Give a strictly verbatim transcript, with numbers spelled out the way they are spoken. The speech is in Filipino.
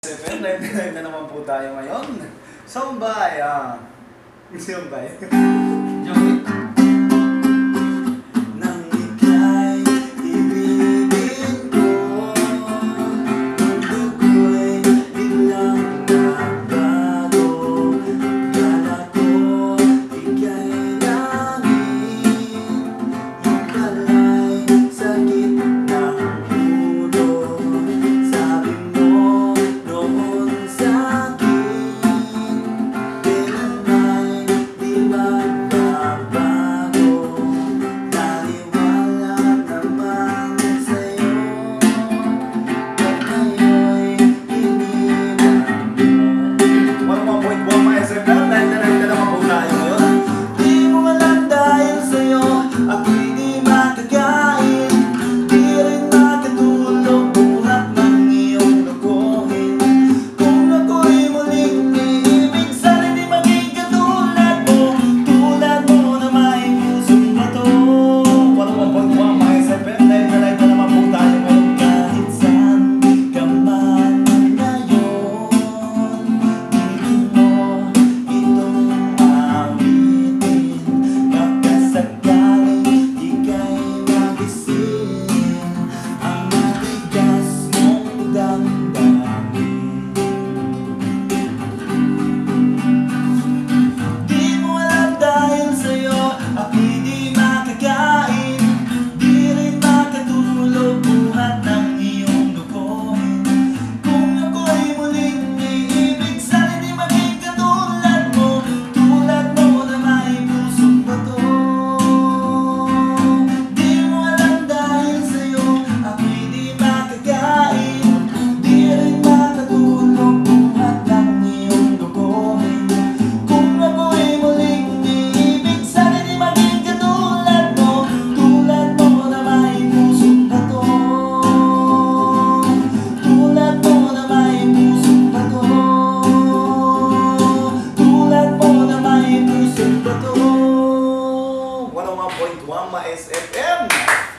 Live na live na naman po tayo ngayon. Sombay, ah. Sombay. Joey. Nang ika'y ibigin ko, mundo ko'y biglang nagbago. Kala ko ika'y langit, yung pala'y sakit ng ulo. Sabi mo noon sa'kin, kailan ay di magbabago. Naniwala naman sa'yo, at ngayon'y iniwan mo. one point one mga S M L, dahil na rin na naman po tayo ngayon. Di mo alam dahil sa'yo, ako'y di makakain. Di rin makatulog buhat ng iyong lokohin. Kung ako'y muling iibig, sana di maging katulad mo. Tulad mo na may pusong bato. one point one mga S M L, dahil na live na naman po tayo ngayon. Kahit saan ka man ngayon, dito mo itong awitin. Baka sakaling ika'y magising, ang matigas mong damdamin. Di mo alam dahil sa'yo, ako'y di makakain. Di rin makatulog buhat ng iyong lokohin. Kung ako'y muling iibig, sana di maging katulad mo. Tulad mo na may pusong bato. Di mo alam dahil sa'yo, ako'y di makakain. Di rin makatulog buhat ng iyong lokohin. Kung ako'y muling iibig, sana di maging katulad mo. Tulad mo na may pusong bato. Tulad mo na may pusong bato. Tulad mo na may pusong bato. one oh one point one mga S F M.